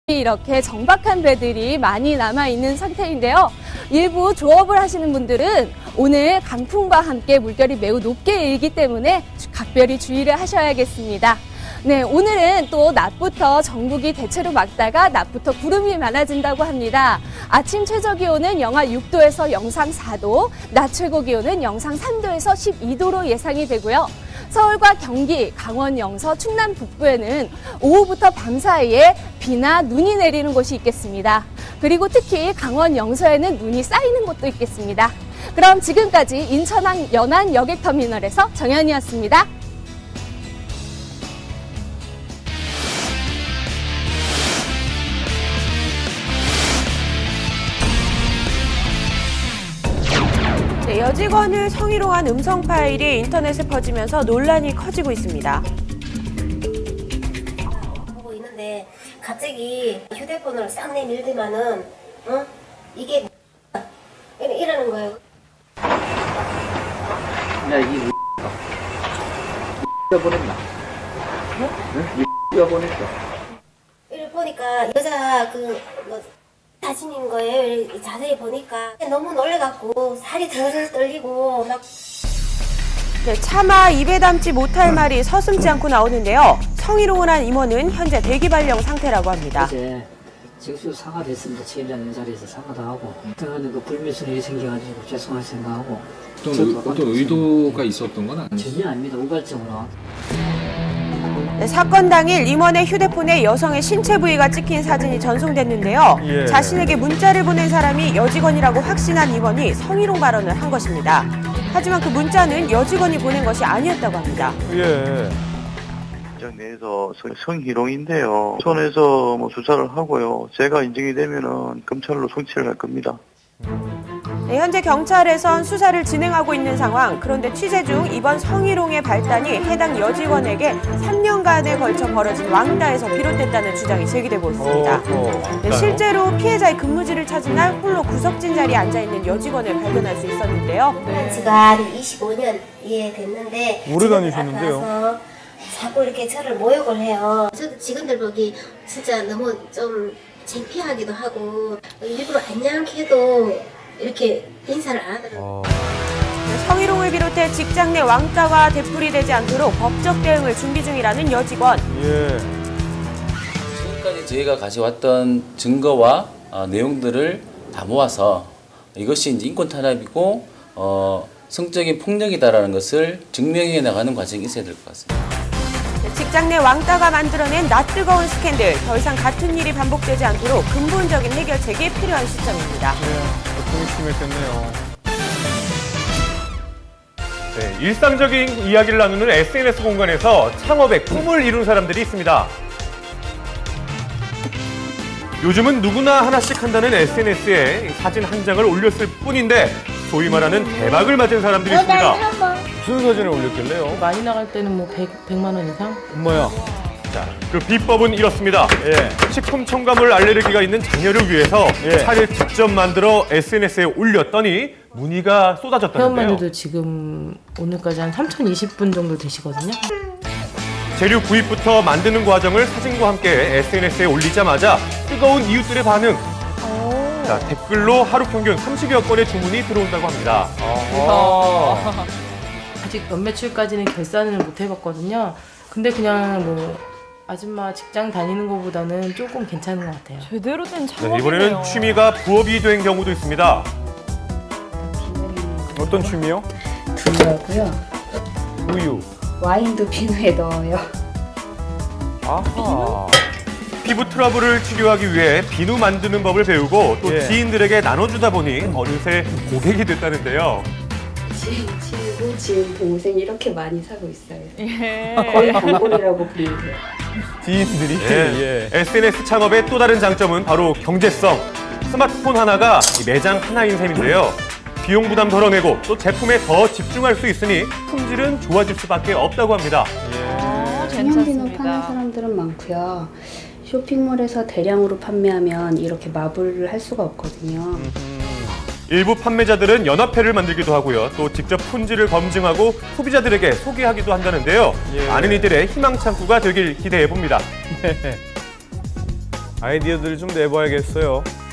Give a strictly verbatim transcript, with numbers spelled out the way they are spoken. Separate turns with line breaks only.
이렇게 정박한 배들이 많이 남아있는 상태인데요. 일부 조업을 하시는 분들은 오늘 강풍과 함께 물결이 매우 높게 일기 때문에 각별히 주의를 하셔야겠습니다. 네, 오늘은 또 낮부터 전국이 대체로 맑다가 낮부터 구름이 많아진다고 합니다. 아침 최저기온은 영하 육 도에서 영상 사 도, 낮 최고기온은 영상 삼 도에서 십이 도로 예상이 되고요. 서울과 경기, 강원 영서, 충남 북부에는 오후부터 밤 사이에 비나 눈이 내리는 곳이 있겠습니다. 그리고 특히 강원 영서에는 눈이 쌓이는 곳도 있겠습니다. 그럼 지금까지 인천 연안 여객터미널에서 정연이었습니다.
네, 여직원을 성희롱한 음성 파일이 인터넷에 퍼지면서 논란이 커지고 있습니다.
보고 있는데 갑자기 휴대폰으로 싹 내밀더만은 어? 이게 이러는 거예요.
야, 이 X가 보냈나? 어? 응? 이 X가 보냈어.
이를 보니까 여자 그 뭐 사진인 거예요. 자세히 보니까 너무 놀래갖고 살이 덜덜 떨리고 막.
네, 차마 입에 담지 못할 말이 서슴지 않고 나오는데요. 성희롱을 한 임원은 현재 대기 발령 상태라고 합니다.
이제 직접 사과됐습니다. 책임자님 자리에서 사과도 하고 어떤 그 불미스러움이 생겨가지고 죄송할 생각하고
어떤, 어떤 의도가 있었던 건 아니죠?
전혀 아닙니다. 우발적으로.
네, 사건 당일 임원의 휴대폰에 여성의 신체 부위가 찍힌 사진이 전송됐는데요.
예.
자신에게 문자를 보낸 사람이 여직원이라고 확신한 임원이 성희롱 발언을 한 것입니다. 하지만 그 문자는 여직원이 보낸 것이 아니었다고 합니다.
예.
현장 내에서 성희롱인데요. 손에서 뭐 수사를 하고요. 제가 인정이 되면은 검찰로 송치를 할 겁니다.
네, 현재 경찰에선 수사를 진행하고 있는 상황. 그런데 취재 중 이번 성희롱의 발단이 해당 여직원에게 삼 년간에 걸쳐 벌어진 왕따에서 비롯됐다는 주장이 제기되고 있습니다. 네, 실제로 피해자의 근무지를 찾은 날 홀로 구석진 자리에 앉아있는 여직원을 발견할 수 있었는데요.
네. 지가 이십오 년 예 됐는데
오래 다니셨는데요.
나타나서 자꾸 이렇게 저를 모욕을 해요. 저도 직원들 보기 진짜 너무 좀 창피하기도 하고 일부러 안녕해도 이렇게 인사를 안 하더라고요.
네, 성희롱을 비롯해 직장 내 왕따가 되풀이되지 않도록 법적 대응을 준비 중이라는 여직원.
예.
지금까지 저희가 가져왔던 증거와 어, 내용들을 다 모아서 이것이 이제 인권 탄압이고 어, 성적인 폭력이다라는 것을 증명해 나가는 과정이 있어야 될 것 같습니다.
네, 직장 내 왕따가 만들어낸 낯뜨거운 스캔들. 더 이상 같은 일이 반복되지 않도록 근본적인 해결책이 필요한 시점입니다.
예. 고통이 심했겠네요. 네, 일상적인 이야기를 나누는 에스엔에스 공간에서 창업의 꿈을 이룬 사람들이 있습니다. 요즘은 누구나 하나씩 한다는 에스엔에스에 사진 한 장을 올렸을 뿐인데 소위 말하는 대박을 맞은 사람들이 있습니다. 무슨 사진을 올렸길래요?
많이 나갈 때는 뭐 백, 백만 원 이상?
엄마야. 자, 그 비법은 이렇습니다. 예. 식품 첨가물 알레르기가 있는 자녀를 위해서 예. 차를 직접 만들어 에스엔에스에 올렸더니 문의가 쏟아졌다는데요.
회원만들도 지금 오늘까지 한 삼천이십 분 정도 되시거든요.
재료 구입부터 만드는 과정을 사진과 함께 에스엔에스에 올리자마자 뜨거운 이웃들의 반응. 자, 댓글로 하루 평균 삼십여 건의 주문이 들어온다고 합니다.
아직 몇 매출까지는 결산을 못 해봤거든요. 근데 그냥 뭐 아줌마 직장 다니는 것보다는 조금 괜찮은 것 같아요.
제대로 된 창업이네요.
네, 이번에는 취미가 부업이 된 경우도 있습니다. 어떤 취미요?
두유하고요.
우유.
와인도 비누에 넣어요.
아하. 피부 트러블을 치료하기 위해 비누 만드는 법을 배우고 또
예.
지인들에게 나눠주다 보니 어느새 고객이 됐다는데요.
지인, 친구, 지인, 동생 이렇게 많이 사고 있어요.
예.
거의 단골이라고 부르면 돼요.
지인들이 예. 에스엔에스 창업의 또 다른 장점은 바로 경제성. 스마트폰 하나가 매장 하나인 셈인데요. 비용 부담 덜어내고 또 제품에 더 집중할 수 있으니 품질은 좋아질 수밖에 없다고 합니다.
아,
천연 비누 파는 사람들은 많고요. 쇼핑몰에서 대량으로 판매하면 이렇게 마블을 할 수가 없거든요.
일부 판매자들은 연합회를 만들기도 하고요. 또 직접 품질을 검증하고 소비자들에게 소개하기도 한다는데요.
예.
많은 이들의 희망 창구가 되길 기대해봅니다. 아이디어들 좀 내봐야겠어요.